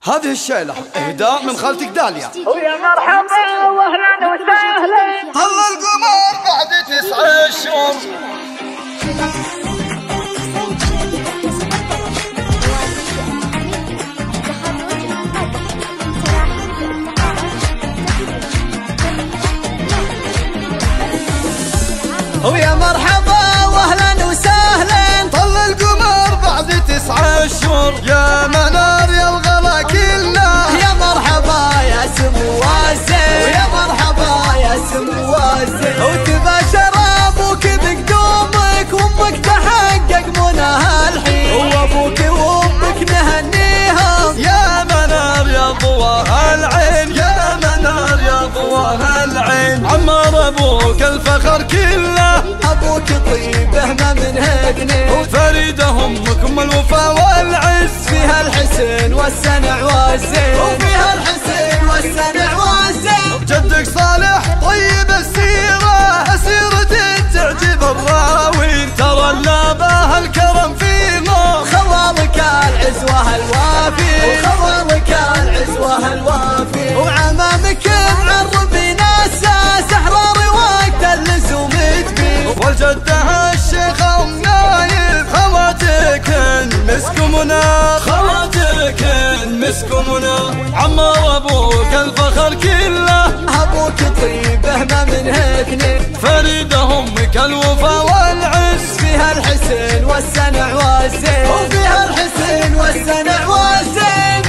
هذه الشيلة إهداء من خالتك داليا. ويا مرحبا واهلا وسهلا. طل القمر بعد 9 شهور. ويا مرحبا واهلا وسهلا. طل القمر بعد 9 شهور. يا منار يا الغلا كله. يا مرحبا يا سمو واسع. ويا مرحبا يا سمو واسع. وتباشر ابوك بقدومك وامك تحقق مناها الحين. وابوك وامك نهنيها. يا منار يا ضواها العين. يا منار يا ضواها العين. عمر ابوك الفخر كله. ابوك طيبه ما منها جنيه. وفريده امك ام الوفا والعز. فيها الحسن والسنع والزين. وفيها الحسن والسنع والزين. جدك صالح طيب السيره. سيرته تعجب الراوين. ترى اللابه الكرم فيهم. خوالك العزوه الوافي. وخوالك العزوه الوافي. وعمامك معرب ناسا. سحراري وقت اللزوم تبي. والجده الشيخه ام نايف. خواتك مسك منى. خواتك مسك منى. عمر ابوك الفخر كله. ابوك طيبه ما منها اثنين. فريده امك الوفا والعز. فيها الحسن والسنع والزين. وفيها الحسن والسنع والزين.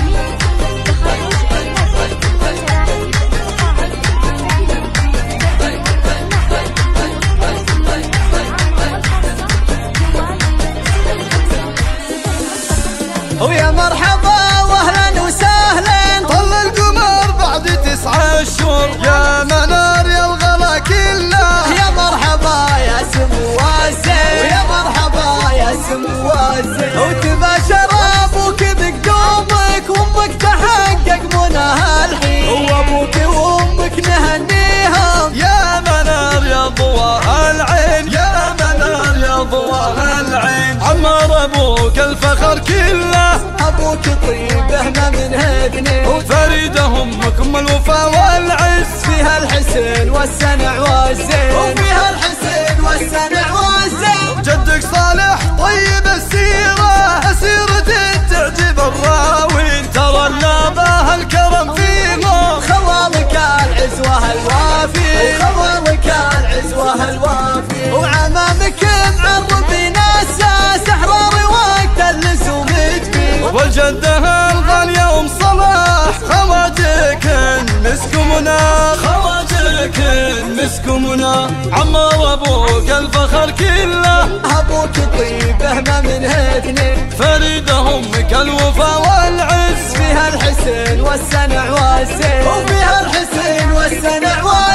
ويا مرحبا واهلا وسهلا. طل القمر بعد 9 شهور. يا منار يا الغلا كله. يا مرحبا يا سمو واسع. ويا مرحبا يا سمو واسع. وتباشر ابوك بقدومك وامك تحقق مناها الحين. وابوك وامك نهنيها. يا منار يا ضواها العين. يا منار يا ضواها العين. عمر ابوك الفخر كله. ابوك طيبه ما منها اثنين. وفريده امك ام الوفا والعز. فيها الحسن والسنع والزين. وفيها الحسن والسنع والزين. جدك صالح طيب السيره. سيرته تعجب الراوين. ترى اللابه الكرم فيهم. خوالك العزوه الوافي. وخوالك العزوه الوافي. وعمامك معرب ناسا. سحراري وقت اللزوم تبي. والجده الغاليه ام صلاح. خواتك مسك منى. خواتك مسك منى. عمر ابوك الفخر كله. ابوك طيبه ما منها اثنين. فريده امك الوفا والعز. فيها الحسن والسنع والزين. وفيها الحسن والسنع والزين.